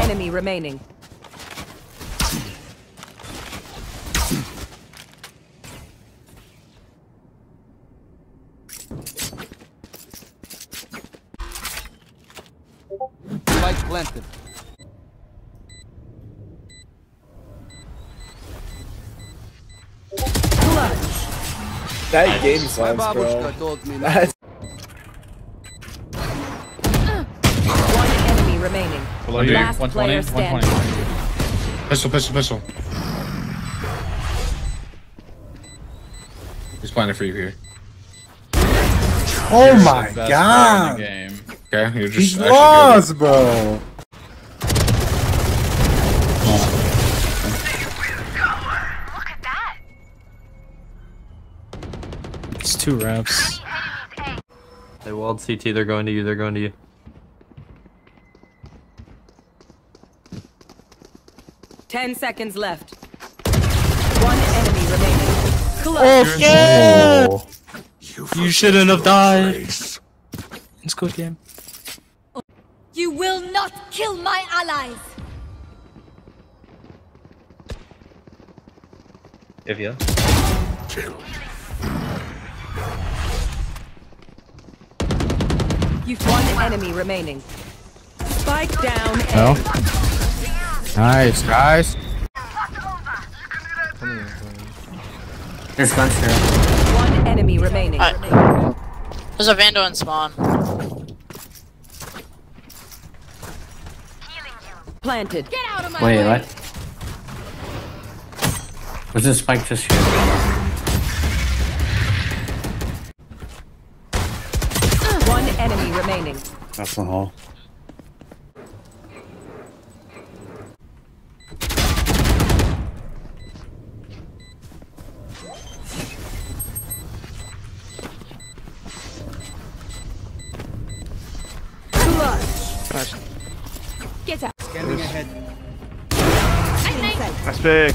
enemy remaining. Spike planted. That game My sense, bro. babushka told me not. That's One enemy remaining. Below you. Last 120, player standing. 120. Pistol. He's planning for you here. oh You're my the best god. player in the game. Okay, you're just He's actually lost, bro. It's 2 reps. They walled CT, they're going to you, 10 seconds left. One enemy remaining. Oh, yeah! You shouldn't have died. Let's go, game. You will not kill my allies! If you. One enemy remaining. Spike down. No. Nice, guys. There's guns here. One enemy remaining. There's a Vandal in spawn. Planted. Get out of my Wait, way! what? Was this spike just here? One enemy remaining. That's the hole. Get out! Scanning ahead. That's big.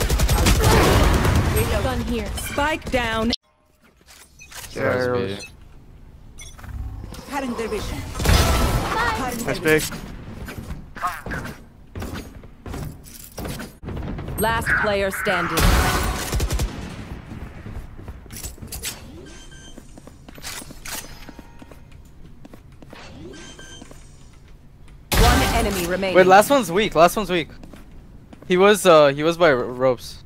Gun here. Spike down. good. Cutting their vision. That's big. Last player standing. One enemy remaining. Wait, last one's weak. He was by ropes.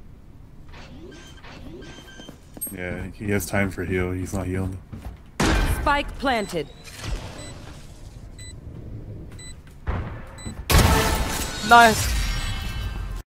Yeah, he has time for heal. He's not healing. Spike planted. Nice.